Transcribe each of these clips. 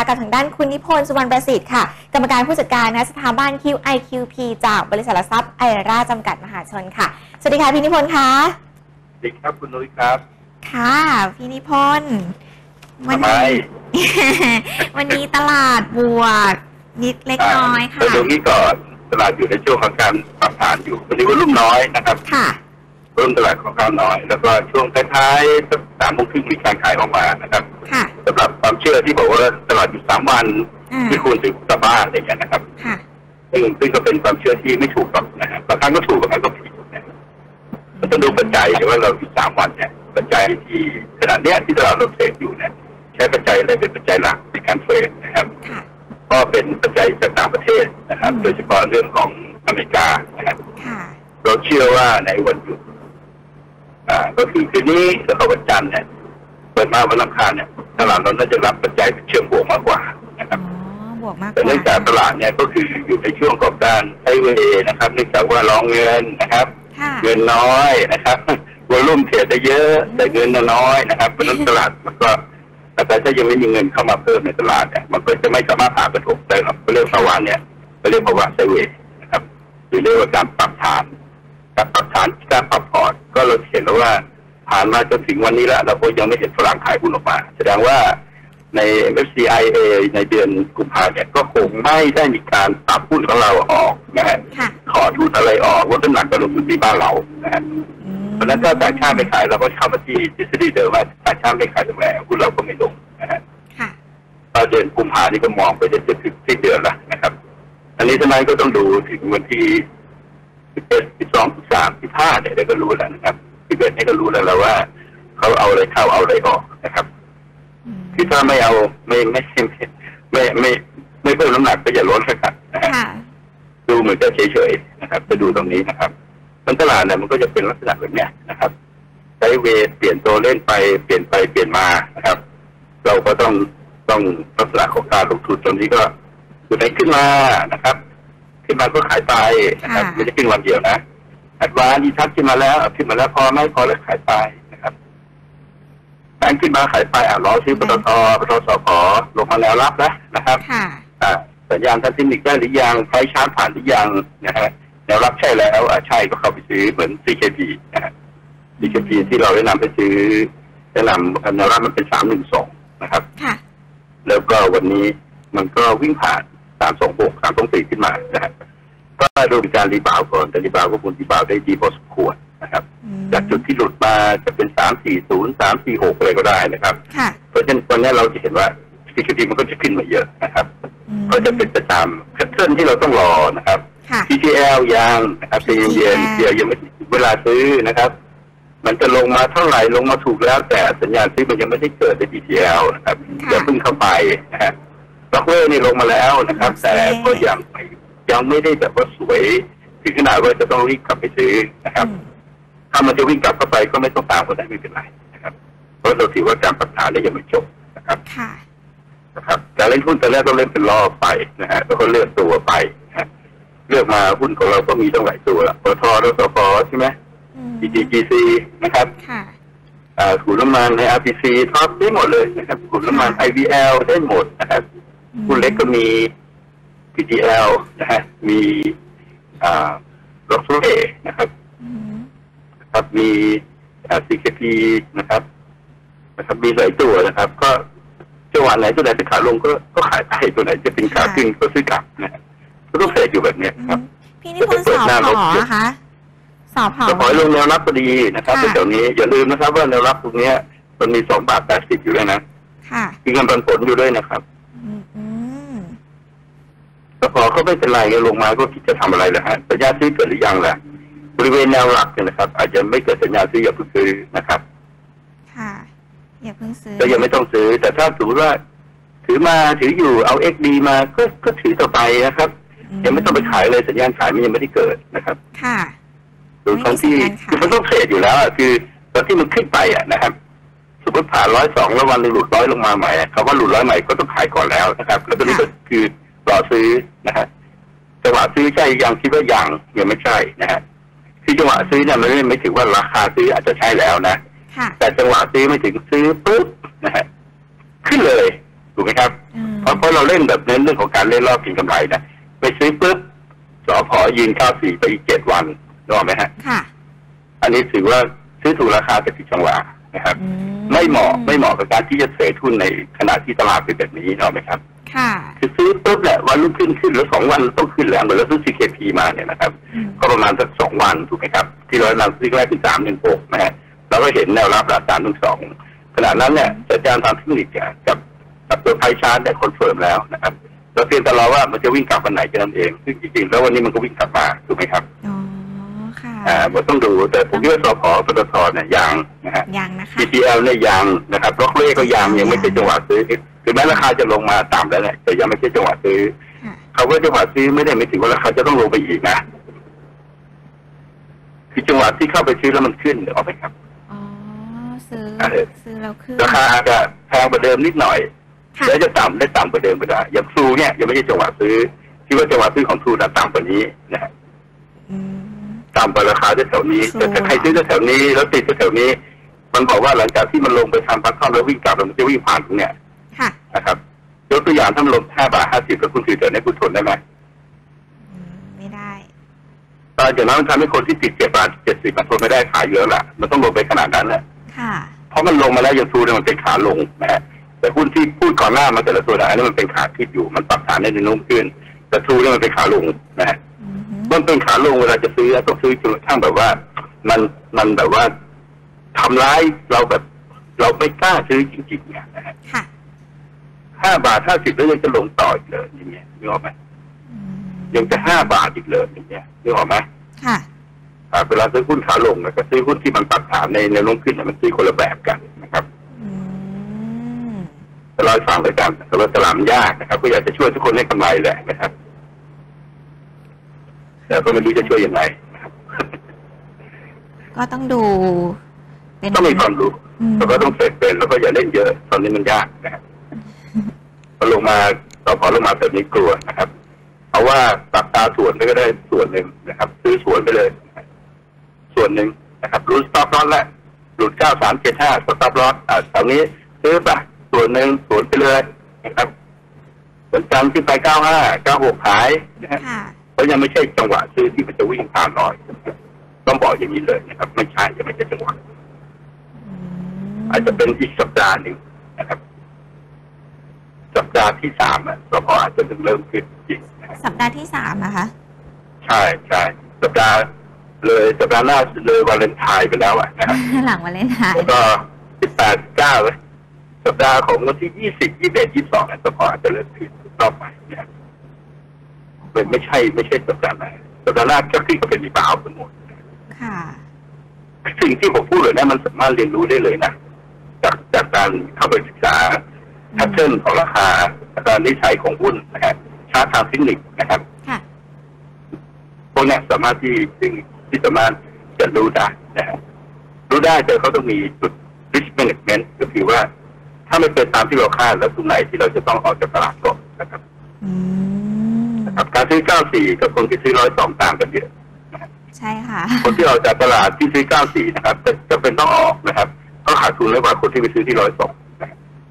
นะคะกับทางด้านคุณนิพนธ์สุวรรณประสิทธิ์ค่ะกรรมการผู้จัดการนะสถาบัน QIQP จากบริษัทหลักทรัพย์ไอราจำกัดมหาชนค่ะสวัสดีค่ะพี่นิพนธ์ค่ะสวัสดีครับคุณนุ้ยครับค่ะพี่นิพนธ์วันนี้ตลาดบวกนิดเล็กน้อยค่ะตรงนี้ก่อนตลาดอยู่ในช่วงของการปรับฐานอยู่วันนี้วอลุ่มน้อยนะครับค่ะวอลุ่มตลาดของการน้อยแล้วก็ช่วงท้ายๆ3 โมงครึ่งมีการขายออกมานะครับค่ะสำหรับความเชื่อที่บอกว่าตลาดอยู่3 วันที่ควรจะกลับบ้านอะไรอย่างนี้นะครับค่ะซึ่งก็เป็นความเชื่อที่ไม่ถูกหรอกนะครับบางครั้งก็ถูกบางครั้งก็ผิดนะมันต้องดูปัจจัยว่าเราอยู่3 วันเนี่ยปัจจัยที่ขณะนี้ที่ตลาดเราเทรดอยู่เนี่ยใช้ปัจจัยอะไรเป็นปัจจัยหลักในการเทรดนะครับก็เป็นปัจจัยจากต่างประเทศนะครับโดยเฉพาะเรื่องของอเมริกานะครับเราเชื่อว่าในวันหยุดก็คือคืนนี้แล้วก็วันจันทร์เนี่ยเปิดมาวันอังคารเนี่ยตลาดเราน่าจะรับปัจจัยเชิงบวกมากกว่านะครับแต่เนื่องจากตลาดเนี่ยก็คืออยู่ในช่วงของการไซด์เวย์นะครับเนื่องจากว่ารองเงินนะครับเงินน้อยนะครับวอลุ่มเทรดได้เยอะแต่เงินน้อยนะครับเพราะนั้นตลาดมันก็แต่ถ้ายังไม่มีเงินเข้ามาเพิ่มในตลาดเนี่ยมันก็จะไม่สามารถผ่านกระทบได้หรอกเรื่องภาวะเนี่ยเรียกภาวะไซด์เวย์นะครับหรือเรียกว่าการปรับฐานการปรับฐานการปรับพอร์ตก็เราเห็นแล้วว่าผ่านมาจนถึงวันนี้แล้วเราก็ยังไม่เห็นฝรั่งขายหุ้นออกมาแสดงว่าใน MSCI ในเดือนกุมภาพันธ์เนี่ยก็คงไม่ได้มีการปรับหุ้นของเราออกนะฮะขอทุนอะไรออกลดน้ำหนักการลงทุนที่บ้านเรานะฮะเพราะนั้นถ้าต่างชาติไม่ขายเราก็เข้ามาที่ทฤษฎีเดิมว่าต่างชาติไม่ขายตรงไหนหุ้นเราก็ไม่ลงนะฮะตอนเดือนกุมภาพันธ์นี่ก็มองไปจะถึงสิ้นเดือนแล้วนะครับอันนี้ทำไมก็ต้องดูถึงวันที่11 12 13 15เนี่ยก็รู้แล้วนะครับ11นี่ก็รู้แล้วว่าเขาเอาอะไรเข้าเอาอะไรออกนะครับคือถ้าไม่เอาไม่เพิ่มน้ำหนักก็จะลดนะครับนะฮะดูเหมือนจะเฉยๆนะครับจะดูตรงนี้นะครับตลาดเนี่ยมันก็จะเป็นลักษณะแบบนี้นะครับใช้เวทเปลี่ยนตัวเล่นไปเปลี่ยนไปเปลี่ยนมานะครับเราก็ต้องลักษณะของการลงทุนตรงนี้ก็อยู่ในขึ้นมานะครับขึ้นมาก็ขายไปนะครับไม่ได้ขึ้นวันเดียวนะอัดวานที่ทักขึ้นมาแล้วพอไม่พอแล้วขายไปนะครับแบงค์ขึ้นมาขายไปรอซื้อปตท.สผ.ลงมาแล้วรับแล้วนะครับสัญญาณทางเทคนิคได้หรือยังไฟชาร์จผ่านหรือยังนะฮะแนวรับใช่แล้วใช่ก็เข้าไปซื้อเหมือน CKP นะฮะ CKP ที่เราแนะนำไปซื้อแนะนำแนวรับมันเป็น312นะครับแล้วก็วันนี้มันก็วิ่งผ่าน326 324ขึ้นมานะครับก็ดูการรีบาวก่อนแต่รีบาวก็ควรรีบาวได้ดีพอสมควรนะครับจากจุดที่หลุดมาจะเป็น340 346อะไรก็ได้นะครับเพราะฉะนั้นวันนี้เราจะเห็นว่า CKP มันก็จะขึ้นมาเยอะนะครับก็จะเป็นประจำแพทเทิร์นที่เราต้องรอนะครับTTL ยังนะครับเย็นๆเดี๋ยวยังไม่เวลาซื้อนะครับมันจะลงมาเท่าไหร่ลงมาถูกแล้วแต่สัญญาณซื้อมันยังไม่ได้เกิดใน TTL นะครับอย่าเพิ่งเข้าไปนะฮะล็อกเวอร์นี่ลงมาแล้วนะครับแต่ก็ยังไม่ได้แบบว่าสวยถึงขนาดว่าจะต้องรีบกลับไปซื้อนะครับถ้ามันจะวิ่งกลับเข้าไปก็ไม่ต้องตามก็ได้ไม่เป็นไรนะครับเพราะเราถือว่าการปรับฐานได้ยังไม่จบนะครับการเล่นหุ้นแต่แรกต้องเล่นเป็นรอบไปนะฮะแล้วก็เลือกตัวไปเลือกมาหุ้นของเราก็มีตั้งหลายตัวปตท.สผ.ใช่ไหม GGC นะครับขุนน้ำมันใน RPC ท็อปได้หมดเลยนะครับขุนน้ำมัน IVL ได้หมดนะครับหุ้นเล็กก็มี PTL นะฮะมีล็อกเซ่นะครับมี CKP นะครับมีหลายตัวนะครับก็จังหวะไหนตัวไหนเป็นขาลงก็ขายไปตัวไหนจะเป็นขาขึ้นก็ซื้อกลับนะก็ต้องเทรดอยู่แบบนี้ครับพี่นิพนธ์สอบพอนะคะสอบพอลงแนวรับพอดีนะครับแต่เดี๋ยวนี้อย่าลืมนะครับว่าแนวรับตรงนี้มันมี2.80 อยู่ด้วยนะมีเงินปันผลอยู่ด้วยนะครับสผ.ก็ไม่เป็นไรลงมาก็คิดจะทำอะไรแล้วฮะสัญญาซื้อเกิดหรือยังล่ะบริเวณแนวหลักเนี่ยนะครับอาจจะไม่เกิดสัญญาซื้ออย่าเพิ่งซื้อนะครับอย่าเพิ่งซื้อก็ยังไม่ต้องซื้อแต่ถ้าสมมติว่าถืออยู่เอา XD มาก็ถือต่อไปนะครับยังไม่ต้องไปขายเลยสัญญาณขายมันยังไม่ได้เกิดนะครับดูตอนที่มันต้องเทรดอยู่แล้วคือตอนที่มันขึ้นไปนะครับสมมติผ่าน102แล้ววันนึงหลุด100ลงมาใหม่คำว่าหลุด100ใหม่ก็ต้องขายก่อนแล้วนะครับแล้วก็นี่ก็คือรอซื้อนะฮะจังหวะซื้อใช่ยังคิดว่ายังไม่ใช่นะฮะคือจังหวะซื้อเนี่ยมันไม่ถึงว่าราคาซื้ออาจจะใช่แล้วนะแต่จังหวะซื้อไม่ถึงซื้อปุ๊บนะฮะขึ้นเลยถูกไหมครับเพราะเราเล่นแบบเน้นเรื่องของการเล่นรอบกินกำไรนะไปซื้อปุ๊บสผยืน94ไปอีก7 วันรู้ไหมฮะค่ะอันนี้ถือว่าซื้อถูกราคาแต่ผิดจังหวะนะครับไม่เหมาะกับการที่จะเทรดหุ้นในขณะที่ตลาดเป็นแบบนี้รู้ไหมครับค่ะคือซื้อปุ๊บแหละวันรุ่งขึ้นแล้ว2 วันต้องขึ้นแล้วเหมือนเราซื้อ CKP มาเนี่ยนะครับก็ประมาณสัก2 วันถูกไหมครับที่เรานำซื้อแรกเป็น316นะฮะเราก็เห็นแนวรับระดับ312ขณะนั้นเนี่ยสัญญาณทางเทคนิคกับตัวไพชาร์ตได้คอนเฟิร์มแล้วนะครับเราเพียงแต่รอว่ามันจะวิ่งกลับวันไหนแค่นั้นเองซึ่งจริงๆแล้ววันนี้มันก็วิ่งกลับมาถูกไหมครับอ๋อค่ะมันต้องดูแต่ผมคิดว่าสผปตทเนี่ยยังนะฮะยังนะคะ PTL เนี่ยยังนะครับล็อกเล่ก็ยังไม่ใช่จังหวะซื้อคือแม้ราคาจะลงมาต่ำแล้วเนี่ยแต่ยังไม่ใช่จังหวะซื้อเขาว่าจังหวะซื้อไม่ได้หมายถึงว่าราคาจะต้องลงไปอีกนะคือจังหวะที่เข้าไปซื้อแล้วมันขึ้นออกไปครับอ๋อซื้อแล้วขึ้นราคาอาจจะแพงกว่าเดิมนิดหน่อยแล้วจะต่ำได้ต่ำกว่าเดิมก็ได้อย่างทรูเนี่ยยังไม่ใช่จังหวะซื้อที่ว่าจังหวะซื้อของทรูน่ะต่ำกว่านี้นะต่ำกว่าราคาแถวนี้แต่ถ้าใครซื้อแถวนี้แล้วติดแถวนี้มันบอกว่าหลังจากที่มันลงไปทำพักเข้าแล้ววิ่งกลับมันจะวิ่งผ่านตรงเนี้ยนะครับยกตัวอย่างถ้ามันลง5.50 แล้วคุณถือแถวนี้คุณทนได้ไหมไม่ได้ตอนจากนั้นมันทำให้คนที่ติด7.70 มันทนไม่ได้ขายเยอะละมันต้องลงไปขนาดนั้นแหละเพราะมันลงมาแล้วยังทรูเนี่ยมันเป็นขาลงนะฮะแต่หุ้นที่พูดก่อนหน้ามาแต่ละตัวอันนี้มันเป็นขาขึ้นอยู่มันปรับฐานได้ในนุ่มขึ้นแต่ทรูเนี่ยมันเป็นขาลงนะฮะมันเป็นขาลงเวลาจะซื้อต้องซื้อจนกระทั่งแบบว่ามันแบบว่าทำร้ายเราแบบเราไม่กล้าซื้อจริงๆเนี่ยนะฮะ5.50 แล้วยังจะลงต่ออีกเลยอย่างเงี้ยนึกออกไหมยังจะ5 บาทอีกเลยอย่างเงี้ยนึกออกไหมค่ะเวลาซื้อหุ้นขาลงแล้วก็ซื้อหุ้นที่มันปรับฐานในนุ่มขึ้นมันซื้อคนละแบบกันนะครับเราฟังเลยกันแต่ว่าตลาดมันยากนะครับก็อยากจะช่วยทุกคนให้กำไรแหละนะครับแต่ก็ไม่รู้จะช่วยยังไงก็ต้องดูต้องมีความรู้แล้วก็ต้องเสร็จเป็นแล้วก็อย่าเล่นเยอะตอนนี้มันยากนะครับพอลงมาพอลงมาแบบนี้กลัวนะครับเอาว่าปรับตาส่วนก็ได้ส่วนหนึ่งนะครับซื้อส่วนไปเลยส่วนหนึ่งนะครับรุ้นสต็อปลอสแล้วหลุด9375สต็อปลอสตอนนี้ซื้อป่ะส่วนหนึ่งส่วนไปเลยนะครับส่วนจันทร์ขึ้นไป95 96ขายนะฮะเพราะยังไม่ใช่จังหวะซื้อที่มันจะวิ่งผ่านร้อยต้องบอกอย่างนี้เลยนะครับไม่ใช่ยังไม่ใช่จังหวะอาจจะเป็นอีกสัปดาห์หนึ่งนะครับสัปดาห์ที่3สผอาจจะเริ่มขึ้นจริงสัปดาห์ที่3นะคะใช่สัปดาห์หน้าเลยวาเลนไทน์ไปแล้วนะครับหลังวาเลนไทน์แล้วก็18 19เลยสัปดาห์ของวันที่20 21 22สผอาจจะเริ่มขึ้นรอบใหม่เนี่ยไม่ใช่สัปดาห์หน้าก็ขึ้นก็เป็นรีบาวด์ทั้งหมดค่ะสิ่งที่ผมพูดเลยนะมันสามารถเรียนรู้ได้เลยนะจากการเข้าไปศึกษาแพทเทิร์นของราคาการนิสัยของหุ้นนะครับชาร์ตทางเทคนิคนะครับพวกนี้สามารถที่สามารถจะรู้ได้นะรู้ได้แต่เขาต้องมีจุด risk management ก็คือว่าถ้าไม่เป็นตามที่เราคาดแล้วตรงไหนที่เราจะต้องออกจากตลาดก่อนนะครับการซื้อ94กับคนที่ซื้อ102ต่างกันเยอะใช่ค่ะคนที่ออกจากตลาดที่ซื้อ94นะครับจะเป็นต้องออกนะครับต้องขาดทุนเลยกว่าคนที่ไปซื้อที่102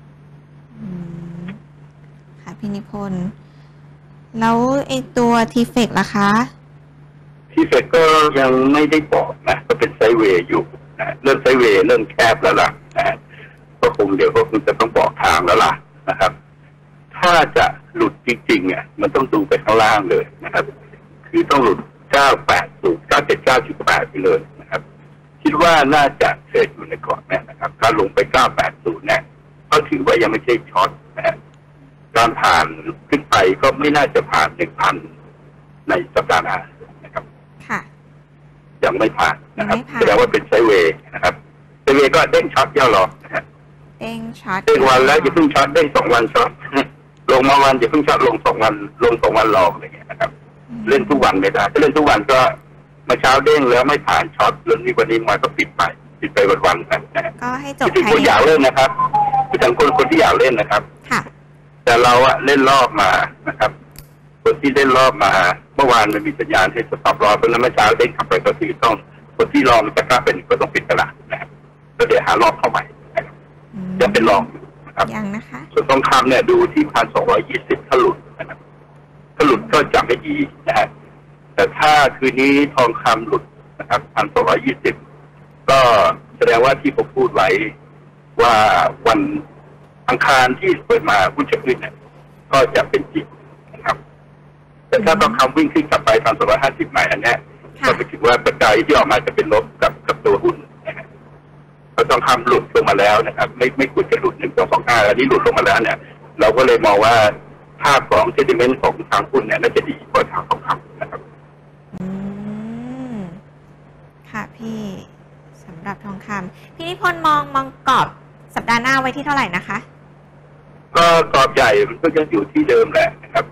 ค่ะพี่นิพนธ์แล้วไอตัวทีเฟกล่ะคะทีเฟกก็ยังไม่ได้บอกนะก็เป็นไซด์เวย์อยู่นะเริ่มไซด์เวย์เริ่มแคบแล้วล่ะนะก็คงเดี๋ยวก็คงจะต้องบอกทางแล้วล่ะนะครับถ้าจะหลุดจริงๆเนี่ยมันต้องดูไปข้างล่างเลยนะครับคือต้องหลุด980 979.8ไปเลยนะครับคิดว่าน่าจะเทรดอยู่ในกรอบเนี่ยนะครับถ้าลงไป980เนี่ยก็ถือว่ายังไม่ใช่ช็อตนะฮะการผ่านขึ้นไปก็ไม่น่าจะผ่าน 1,000 ในสัปดาห์หน้านะครับค่ะยังไม่ผ่านนะครับแสดงว่าเป็นไซด์เวย์นะครับไซด์เวย์ก็เด้งช็อตย่อรอนะฮะเด้งช็อตเด้งวันแล้วอย่าเพิ่งช็อตเด้ง2 วันช็อตลงมาวันอย่าเพิ่งช็อตลง2 วันลง2 วันรออะไรอย่างเงี้ยนะครับเล่นทุกวันไม่ได้ถ้าเล่นทุกวันก็มาเช้าเด้งแล้วไม่ผ่านช็อตแล้วนี่วันนี้มาก็ปิดไปวันๆนะก็ให้จบที่คนอยากเล่นนะครับที่ทั้งคนที่อยากเล่นนะครับค่ะแต่เราเล่นรอบมานะครับคนที่เล่นรอบมาเมื่อวานมันมีสัญญาณให้สต็อปรอเพราะนั้นเมื่อเช้าเด้งขับไปก็คือต้องคนที่รอมันจะกล้าเป็นก็ต้องปิดตลาดนะครับแล้วเดี๋ยวหารอบเข้าใหม่นะครับจะเป็นรองนะครับยังนะคะส่วนทองคำเนี่ยดูที่1,220ถ้าหลุดนะครับถ้าหลุดก็จะไม่ดีนะฮะแต่ถ้าคืนนี้ทองคำหลุดนะครับ1,220ก็แสดงว่าที่ผมพูดไว้ว่าวันอังคารที่เปิดมาหุ้นจะขึ้นเนี่ยก็จะเป็นจริงนะครับแต่ถ้าทองคำวิ่งขึ้นกลับไป1,250ใหม่อันนี้ก็ไปถึงว่าปัจจัยที่ออกมาจะเป็นลบกับตัวหุ้นนะฮะพอทองคำหลุดลงมาแล้วนะครับไม่ควรจะหลุด1,225อันนี้หลุดลงมาแล้วเนี่ยเราก็เลยมองว่าภาพของเซนติเมนต์ของทางหุ้นเนี่ยน่าจะดีกว่าทางทองคำนะครับค่ะพี่สำหรับทองคำพี่นิพนธ์มองกรอบสัปดาห์หน้าไว้ที่เท่าไหร่นะคะก็กรอบใหญ่มันก็ยังอยู่ที่เดิมแหละนะครับ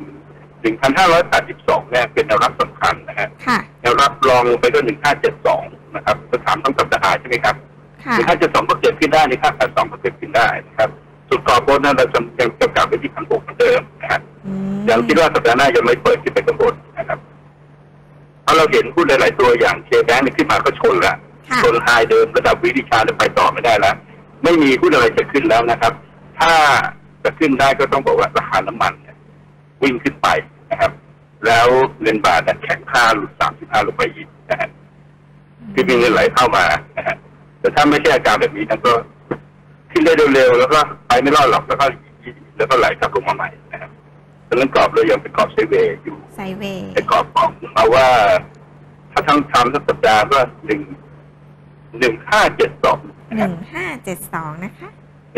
1,582เนี่ยเป็นแนวรับสำคัญนะฮะแนวรับรองไปก็1,572นะครับจะถามต้องสัปดาห์ใช่ไหมครับ1,572ก็เกิดขึ้นได้1,582ก็เกิดขึ้นได้นะครับสุดกรอบบนนั้นเรายังจะกลับไปที่1,600เหมือนเดิมนะครับยังคิดว่าสัปดาห์หน้ายังไม่เปิดขึ้นไปข้างบนนะครับเพราะเราเห็นหุ้นหลายๆตัวอย่างเคแบงค์ขึ้นมาก็ชนละชนไฮเดิมระดับวิดิชาจะไปต่อไม่ได้แล้วไม่มีหุ้นอะไรจะขึ้นแล้วนะครับถ้าจะขึ้นได้ก็ต้องบอกว่าราคาน้ำมันวิ่งขึ้นไปนะครับแล้วเงินบาทแข็งค่าหลุด35ลงไปอีกนะฮะคือมีเงินไหลเข้ามานะฮะแต่ถ้าไม่ใช่อาการแบบนี้นั้นก็ขึ้นได้เร็วๆแล้วก็ไปไม่รอดหรอกแล้วก็ไหลกลับลงมาใหม่นะครับดังนั้นกรอบเรายังเป็นกรอบไซด์เวย์อยู่แต่กรอบของเอาว่าถ้าทั้งสัปดาห์ก็ 1572นะคะ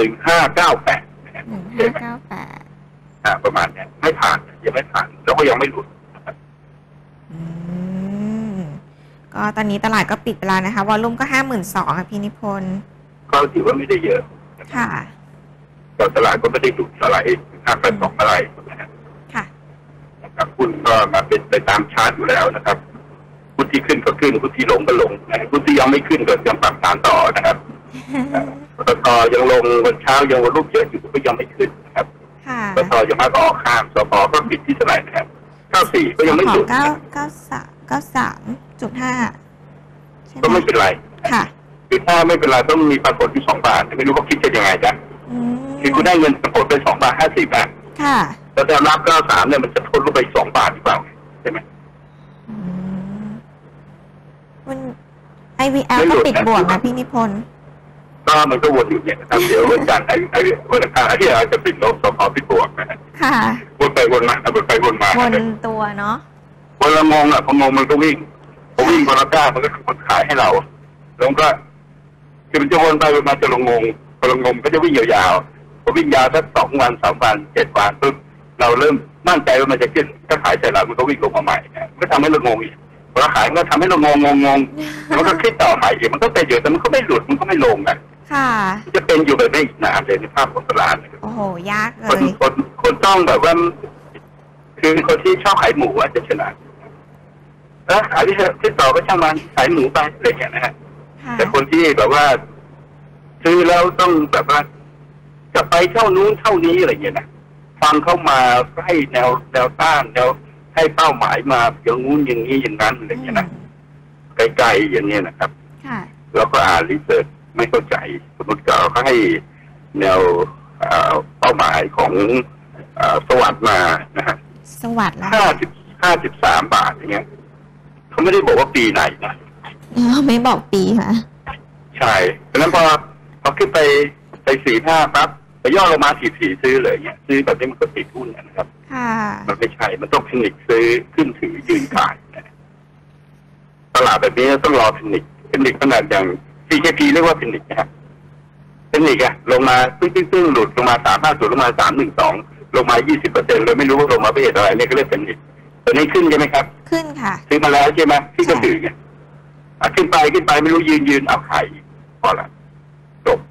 1598ประมาณนี้ไม่ผ่านยังไม่ผ่านแล้วก็ยังไม่หลุดก็ตอนนี้ตลาดก็ปิดไปแล้วนะคะวอลลุ่มก็52,000ค่ะพี่นิพนธ์ก็ถือว่าไม่ได้เยอะค่ะแต่ตลาดก็ไม่ได้ดุอะไร582อะไรค่ะนะครับหุ้นก็มาเป็นไปตามชาร์ตอยู่แล้วนะครับหุ้นที่ขึ้นก็ขึ้นหุ้นที่ลงก็ลงหุ้นที่ยังไม่ขึ้นก็ยังปรับฐานต่อนะครับปตท.ยังลงวันเช้ายังวันรุ่งเยอะอยู่ก็ยังไม่ขึ้นนะครับปตท.ยังมาต่อข้ามสป.ก็ปิดที่เท่าไหร่นะครับ94ก็ยังไม่หลุด 93.5 ก็ไม่เป็นไรค่ะคือถ้าไม่เป็นไรต้องมีปรากฏที่2 บาทไม่รู้เขาคิดจะยังไงจ๊ะคือคุณได้เงินปรากฏเป็น2.50 บาทค่ะแล้วแต่รับ93เนี่ยมันจะทนลงไป2 บาทหรือเปล่าใช่ไหมคุณ IVL ก็ปิดบวกนะพี่นิพนธ์ก็มันก็วนอยู่เนี่ยนะครับเดี๋ยววันจันทร์วันอังคารที่อาจจะปิดลบสป.ปิดบวกนะฮะค่ะวนไปวนมาวนตัวเนาะวนละงงพองงมันก็วิ่งพอวิ่งพอรับได้มันก็กดขายให้เราแล้วก็คือมันจะวนไปวนมาจะลงงพอลงงก็จะวิ่งยาวๆพอวิ่งยาวสัก2 วัน3 วัน7 วันปุ๊บเราเริ่มมั่นใจว่ามันจะขึ้นก็ขายเสร็จแล้วมันก็วิ่งลงมาใหม่ก็ทำให้เรางงอีกพอขายก็ทำให้เรางงมันก็ขึ้นต่อใหม่อีกมันก็เป็นอยู่แต่มันก็ไม่หลุดมันก็ไม่ลงอ่ะค่ะจะเป็นอยู่แบบนี้อีกนานเลยในภาพของตลาดโอ้โหยากเลยคนต้องแบบว่าคือคนที่ชอบขายหมูอาจจะชนะแล้วขายที่ต่อก็ช่างมันขายหมูไปอะไรอย่างเงี้ยนะฮะแต่คนที่แบบว่าซื้อแล้วต้องแบบว่าจะไปเท่านู้นเท่านี้อะไรอย่างเงี้ยนะฟังเข้ามาให้แนวต้านแนวให้เป้าหมายมาอย่างงู้นอย่างนี้อย่างนั้นอะไรอย่างเงี้ยนะไกลๆอย่างเงี้ยนะครับแล้วก็อ่านรีเสิร์ชไม่เข้าใจสมมติเขาให้แนวเป้าหมายของสวัสดิ์มานะฮะสวัสดิ์แล้ว 53 บาทอย่างเงี้ยเขาไม่ได้บอกว่าปีไหนนะไม่บอกปีค่ะใช่เพราะนั้นพอขึ้นไป45ปั๊บไปย่อลงมา44ซื้อเลยเงี้ยซื้อแบบนี้มันก็ติดหุ้นนะครับมันไม่ใช่มันต้องเทคนิคซื้อขึ้นถือยืนขายตลาดแบบนี้ต้องรอเทคนิคขนาดอย่าง CKP เรียกว่าเทคนิคนะครับเทคนิคลงมาตึ้งหลุดลงมา350ลงมา312ลงมา 20% เลยไม่รู้ว่าลงมาเป็นอะไรนี่ก็เรียกเทคนิคตัวนี้ขึ้นใช่ไหมครับขึ้นค่ะซื้อมาแล้วใช่ไหมที่ก็ถือไงขึ้นไปไม่รู้ยืนเอาขายพอละจบ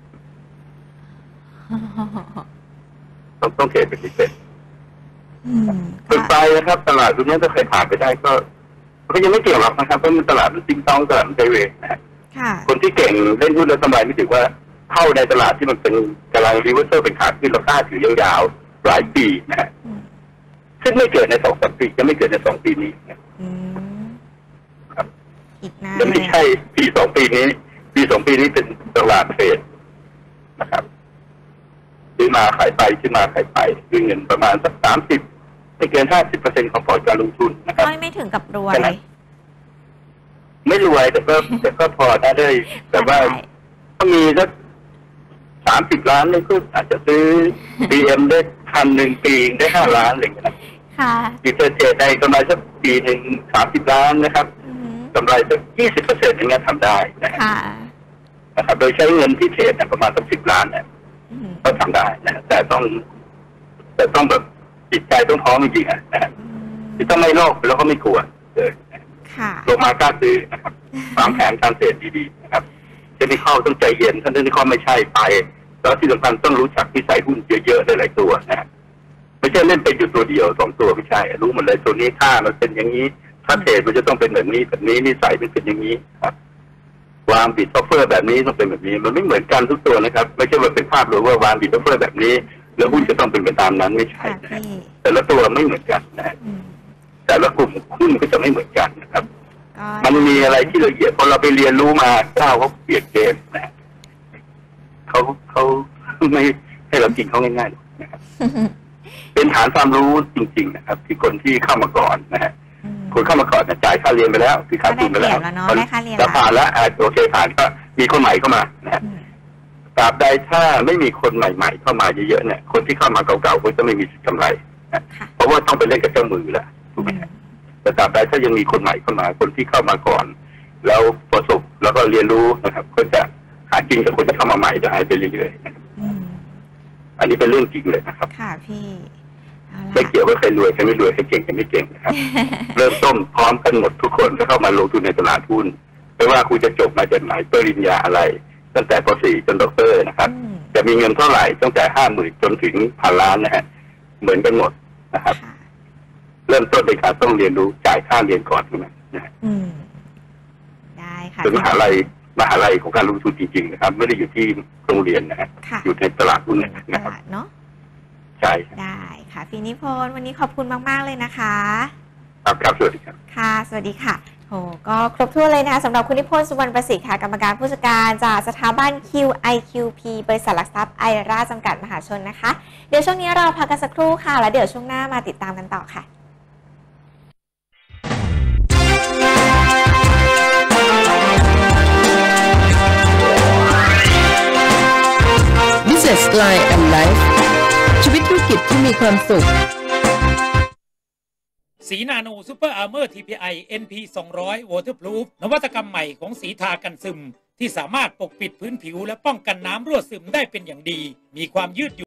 ต้องเทรดเป็นพิเศษขึ้นไปนะครับตลาดตรงนี้ถ้าใครผ่านไปได้ก็ยังไม่เกี่ยวหรอกนะครับเพราะมันตลาดมันติ้งต้องตลาดมันไซด์เวย์นะคนที่เก่งเล่นหุ้นแล้วกำไรไม่ถือว่าเข้าในตลาดที่มันเป็นกำลังรีเวอร์เซอร์เป็นขาขึ้นเรากล้าถือยาวๆหลายปีนะฮะซึ่งไม่เกิดใน2-3 ปีจะไม่เกิดใน2 ปีนี้ครับจะไม่ใช่ปี2 ปีนี้เป็นตลาดเทรดนะครับมาขายไปซื้อมาขายไปคือเงินประมาณสัก30ไม่เกิน50%ของพอร์ตการลงทุนนะครับไม่ถึงกับรวยไม่รวยแต่ก็พอได้แต่ว่าถ้ามีสัก30 ล้านนี่ก็อาจจะซื้อ BM ได้1,000ปีได้5 ล้านอะไรอย่างเงี้ยค่ะดีเทรดในกำไรสักปีหนึ่ง30 ล้านนะครับกำไรสัก20%อย่างเงี้ยทำได้นะครับโดยใช้เงินที่เทรดประมาณสัก10 ล้านเนี่ยก็ทำได้นะแต่ต้องแบบจิตใจต้องพร้อมจริงๆนะที่ต้องไม่โลภแล้วก็ไม่กลัวเลยลงมากล้าซื้อนะครับวางแผนการเทรดดีๆนะครับเทคนิคต้องใจเย็นท่านเทคนิคไม่ใช่ไปแล้วที่สำคัญต้องรู้จักนิสัยหุ้นเยอะๆหลายๆตัวนะไม่ใช่เล่นไปอยู่ตัวเดียว2 ตัวไม่ใช่รู้หมดเลยตัวนี้ถ้ามันเป็นอย่างนี้ถ้าเทรดมันจะต้องเป็นแบบนี้นิสัยมันเป็นอย่างนี้ครับวางบิดออฟเฟอร์แบบนี้ต้องเป็นแบบนี้มันไม่เหมือนกันทุกตัวนะครับไม่ใช่ว่าเป็นภาพหรือว่าวางบิดออฟเฟอร์แบบนี้แล้วหุ้นจะต้องเป็นไปตามนั้นไม่ใช่แต่ละตัวไม่เหมือนกันนะแต่ละกลุ่มหุ้นก็จะไม่เหมือนกันนะครับมันมีอะไรที่ละเอียดพอเราไปเรียนรู้มาเจ้าเขาเปลี่ยนเกมนะเขาไม่ให้เรากินเขาง่ายๆนะครับเป็นฐานความรู้จริงๆนะครับที่คนที่เข้ามาก่อนนะฮะคนเข้ามาก่อนจ่ายค่าเรียนไปแล้วคือค่าทุนไปแล้วจะผ่านแล้วโอเคผ่านก็มีคนใหม่เข้ามานะฮะตราบใดถ้าไม่มีคนใหม่ๆเข้ามาเยอะๆเนี่ยคนที่เข้ามาเก่าๆก็จะไม่มีกำไรนะเพราะว่าต้องไปเล่นกับเจ้ามือแล้วถูกไหมแต่ตราบใดถ้ายังมีคนใหม่เข้ามาคนที่เข้ามาก่อนแล้วประสบแล้วก็เรียนรู้นะครับก็จะหากินกับคนที่เข้ามาใหม่ได้ไปเรื่อยๆอันนี้เป็นเรื่องจริงเลยนะครับค่ะพี่ไม่เกี่ยวว่าใครรวยใครไม่รวยใครเก่งใครไม่เก่งนะครับเริ่มต้นพร้อมกันหมดทุกคนจะเข้ามาลงทุนในตลาดหุ้นไม่ว่าคุณจะจบมาจากไหนปริญญาอะไรตั้งแต่ป .4 จนด็อกเตอร์นะครับจะมีเงินเท่าไหร่ตั้งแต่50,000จนถึง1,000 ล้านนะฮะเหมือนกันหมดนะครับเริ่มต้นในการต้องเรียนรู้จ่ายค่าเรียนก่อนใช่ไหมได้ค่ะเป็นมหาลัยของการลงทุนจริงๆนะครับไม่ได้อยู่ที่โรงเรียนนะฮะอยู่ในตลาดหุ้นนะครับเนาะใช่ได้ค่ะพี่นิพนธ์วันนี้ขอบคุณมากๆเลยนะคะครับสวัสดีครับค่ะสวัสดีค่ะโหก็ครบถ้วนเลยนะคะสำหรับคุณนิพนธ์สุวรรณประสิทธิ์ค่ะกรรมการผู้จัดการจากสถาบัน QIQP บริษัทหลักทรัพย์ไอราจำกัดมหาชนนะคะเดี๋ยวช่วงนี้เราพักกันสักครู่ค่ะแล้วเดี๋ยวช่วงหน้ามาติดตามกันต่อค่ะ Business Line and Life ชีวิตธุรกิจที่มีความสุขสีนาโนซูเปอร์อาร์เมอร์ TPI NP 200 Waterproof นวัตกรรมใหม่ของสีทากันซึมที่สามารถปกปิดพื้นผิวและป้องกันน้ำรั่วซึมได้เป็นอย่างดีมีความยืดหยุ่น